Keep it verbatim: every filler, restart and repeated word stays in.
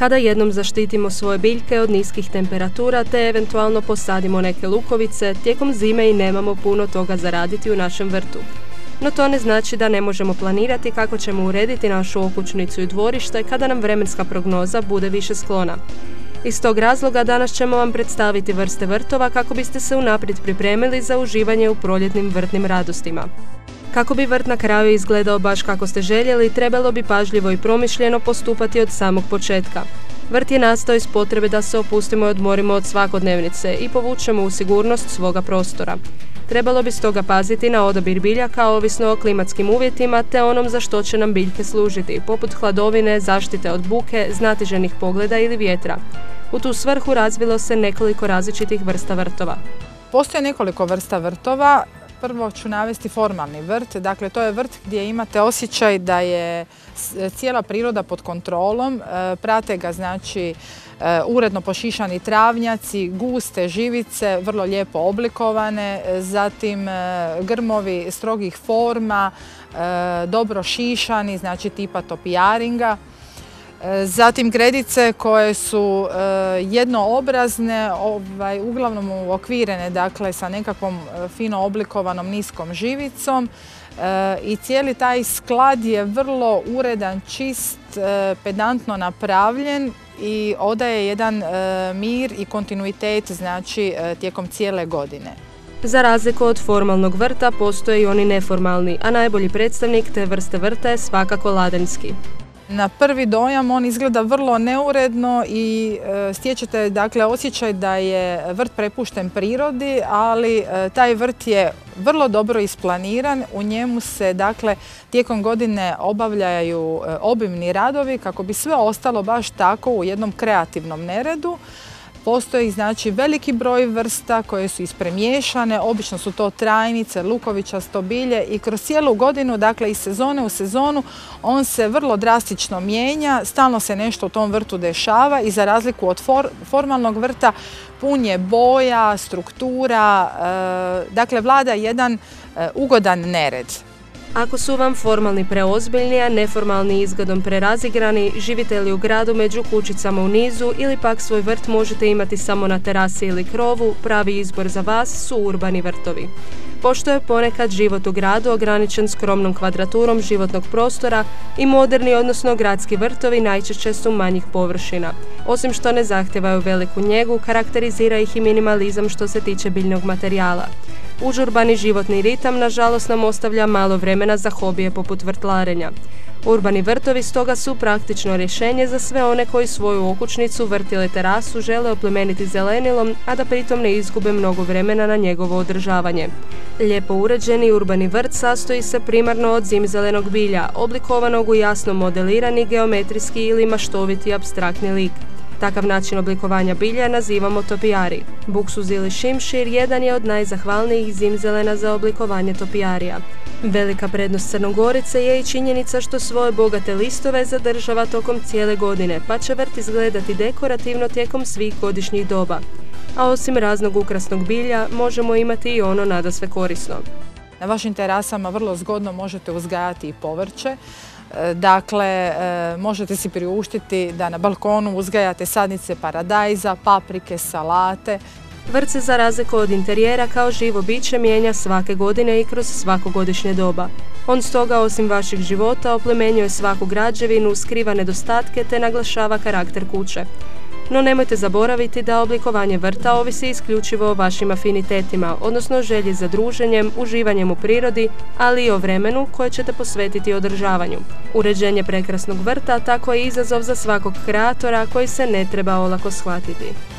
Kada jednom zaštitimo svoje biljke od niskih temperatura te eventualno posadimo neke lukovice, tijekom zime i nemamo puno toga zaraditi u našem vrtu. No to ne znači da ne možemo planirati kako ćemo urediti našu okućnicu i dvorište kada nam vremenska prognoza bude više sklona. Iz tog razloga danas ćemo vam predstaviti vrste vrtova kako biste se unaprijed pripremili za uživanje u proljetnim vrtnim radostima. Kako bi vrt na kraju izgledao baš kako ste željeli, trebalo bi pažljivo i promišljeno postupati od samog početka. Vrt je nastao iz potrebe da se opustimo i odmorimo od svakodnevnice i povučemo u sigurnost svoga prostora. Trebalo bi stoga paziti na odabir biljaka ovisno o klimatskim uvjetima te onom za što će nam biljke služiti, poput hladovine, zaštite od buke, znatiželjnih pogleda ili vjetra. U tu svrhu razvilo se nekoliko različitih vrsta vrtova. Postoje nekoliko vrsta vrtova. Prvo ću navesti formalni vrt, dakle to je vrt gdje imate osjećaj da je cijela priroda pod kontrolom, prate ga znači uredno pošišani travnjaci, guste živice, vrlo lijepo oblikovane, zatim grmovi strogih forma, dobro šišani, znači tipa topijaringa. Zatim gredice koje su e, jednoobrazne, ovaj, uglavnom uokvirene, dakle sa nekakvom fino oblikovanom niskom živicom e, i cijeli taj sklad je vrlo uredan, čist, e, pedantno napravljen i odaje jedan e, mir i kontinuitet znači e, tijekom cijele godine. Za razliku od formalnog vrta postoje i oni neformalni, a najbolji predstavnik te vrste vrta je svakako ladanjski. Na prvi dojam on izgleda vrlo neuredno i e, stječete dakle, osjećaj da je vrt prepušten prirodi, ali e, taj vrt je vrlo dobro isplaniran. U njemu se dakle, tijekom godine obavljaju e, obimni radovi kako bi sve ostalo baš tako u jednom kreativnom neredu. Postoji znači veliki broj vrsta koje su ispremiješane, obično su to trajnice, lukovičasto bilje i kroz cijelu godinu, dakle iz sezone u sezonu, on se vrlo drastično mijenja, stalno se nešto u tom vrtu dešava i za razliku od for, formalnog vrta pun je boja, struktura, e, dakle vlada jedan e, ugodan nered. Ako su vam formalni preozbiljni, a neformalni izgledom prerazigrani, živite li u gradu među kućicama u nizu ili pak svoj vrt možete imati samo na terasi ili krovu, pravi izbor za vas su urbani vrtovi. Pošto je ponekad život u gradu ograničen skromnom kvadraturom životnog prostora i moderni, odnosno gradski vrtovi najčešće su manjih površina. Osim što ne zahtijevaju veliku njegu, karakterizira ih i minimalizam što se tiče biljnog materijala. Užurbani životni ritam nažalost nam ostavlja malo vremena za hobije poput vrtlarenja. Urbani vrtovi stoga su praktično rješenje za sve one koji svoju okućnicu, vrt ili terasu žele oplemeniti zelenilom, a da pritom ne izgube mnogo vremena na njegovo održavanje. Lijepo uređeni urbani vrt sastoji se primarno od zimzelenog bilja, oblikovanog u jasno modelirani geometrijski ili maštoviti apstraktni lik. Takav način oblikovanja bilja nazivamo topijari. Buksuz ili šimšir jedan je od najzahvalnijih zimzelena za oblikovanje topijarija. Velika prednost Crnogorice je i činjenica što svoje bogate listove zadržava tokom cijele godine, pa će vrt izgledati dekorativno tijekom svih godišnjih doba. A osim raznog ukrasnog bilja, možemo imati i ono nadasve korisno. Na vašim terasama vrlo zgodno možete uzgajati i povrće. Dakle, možete si priuštiti da na balkonu uzgajate sadnice paradajza, paprike, salate. Vrt se za razliku od interijera kao živo biće mijenja svake godine i kroz svako godišnje doba. On stoga osim vaših života oplemenjuje svaku građevinu, skriva nedostatke te naglašava karakter kuće. No nemojte zaboraviti da oblikovanje vrta ovisi isključivo o vašim afinitetima, odnosno želji za druženjem, uživanjem u prirodi, ali i o vremenu koje ćete posvetiti održavanju. Uređenje prekrasnog vrta tako je izazov za svakog kreatora koji se ne treba olako shvatiti.